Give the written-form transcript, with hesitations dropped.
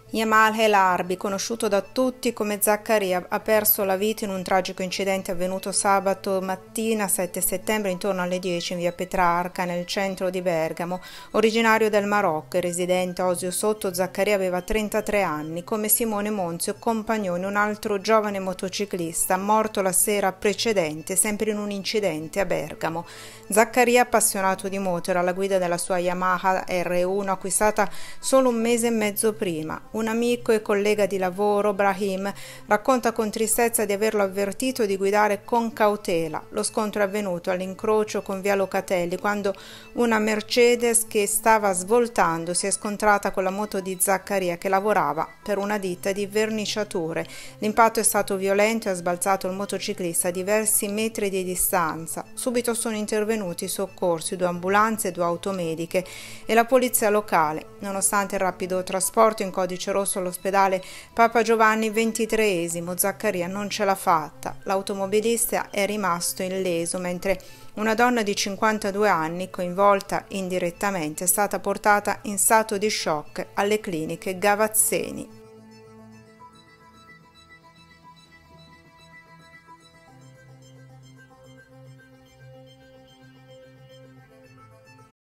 Yamal El Arbi, conosciuto da tutti come Zaccaria, ha perso la vita in un tragico incidente avvenuto sabato mattina 7 settembre intorno alle 10 in via Petrarca, nel centro di Bergamo. Originario del Marocco e residente a Osio Sotto, Zaccaria aveva 33 anni. Come Simone Monzio, compagnone, un altro giovane motociclista, morto la sera precedente, sempre in un incidente a Bergamo. Zaccaria, appassionato di moto, era alla guida della sua Yamaha R1 acquistata solo un mese e mezzo prima. Un amico e collega di lavoro, Brahim, racconta con tristezza di averlo avvertito di guidare con cautela. Lo scontro è avvenuto all'incrocio con via Locatelli, quando una Mercedes che stava svoltando si è scontrata con la moto di Zaccaria, che lavorava per una ditta di verniciature. L'impatto è stato violento e ha sbalzato il motociclista a diversi metri di distanza. Subito sono intervenuti i soccorsi, 2 ambulanze, 2 automediche e la polizia locale. Nonostante il rapido trasporto in codice rosso all'ospedale Papa Giovanni XXIII, Zaccaria non ce l'ha fatta. L'automobilista è rimasto illeso, mentre una donna di 52 anni, coinvolta indirettamente, è stata portata in stato di shock alle cliniche Gavazzeni.